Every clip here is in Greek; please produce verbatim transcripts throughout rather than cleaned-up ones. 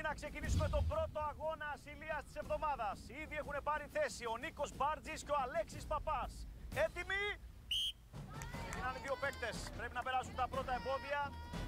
να ξεκινήσουμε τον πρώτο αγώνα ασυλίας της εβδομάδας. Ήδη έχουν πάρει θέση ο Νίκος Μπάρτζης και ο Αλέξης Παπάς. Έτοιμοι! Ξεκινάνε οι δύο παίκτες. Πρέπει να περάσουν τα πρώτα εμπόδια.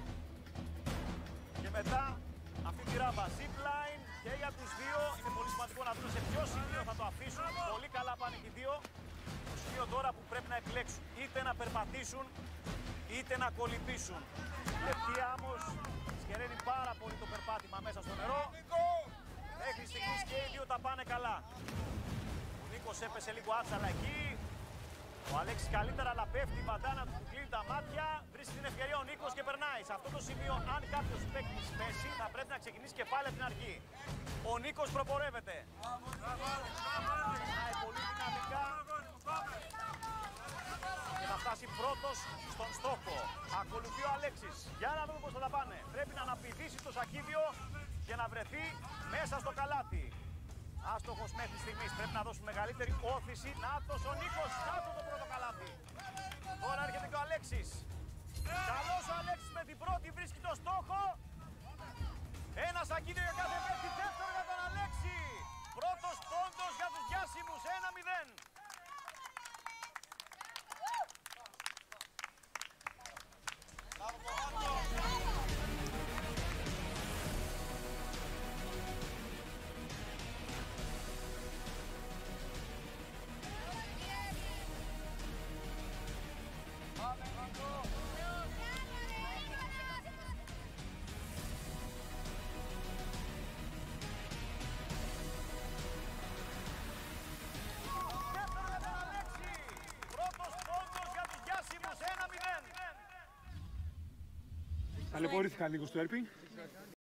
Και μετά αυτή τη ράμπα zipline και για τους δύο. Είναι πολύ σημαντικό να δουν σε ποιο σημείο θα το αφήσουν. Πολύ καλά πάνε και οι δύο. Το σημείο τώρα που πρέπει να επιλέξουν. Είτε να περπατήσουν, είτε να κολυμπήσουν. Η λεπτή άμμος σκεραίνει πάρα πολύ το περπάτημα μέσα στο νερό. Μέχρι στιγμής και οι δύο τα πάνε καλά. Ο Νίκος έπεσε λίγο άτσαλα εκεί. Ο Αλέξης καλύτερα, αλλά πέφτει η μπαντάνα του, κλείνει τα μάτια. Βρίσκει την ευκαιρία ο Νίκος και περνάει. Σε αυτό το σημείο, αν κάποιος παίκτης πέσει, θα πρέπει να ξεκινήσει και πάλι από την αρχή. Ο Νίκος προπορεύεται. Περνάει πολύ δυναμικά και θα φτάσει πρώτος στον στόχο. Ακολουθεί ο Αλέξης. Για να δούμε πώς θα τα πάνε. Πρέπει να αναπηδήσει το σακίδιο και να βρεθεί μέσα στο καλάθι. Άστοχος μέχρι στιγμής. Πρέπει να δώσουν μεγαλύτερη όθηση. Νάτος ο Νίκος, κάτω το πρώτο καλάθι. Τώρα έρχεται και ο Αλέξης. Καλός ο Αλέξης με την πρώτη βρίσκει το στόχο. Ένα σακίδιο για κάθε παίκτη, δεύτερο για τον Αλέξη. Πρώτος πόντος για τους διάσημους, ένα μηδέν. Ταλαιπωρήθηκα λίγο στο έρπινγκ.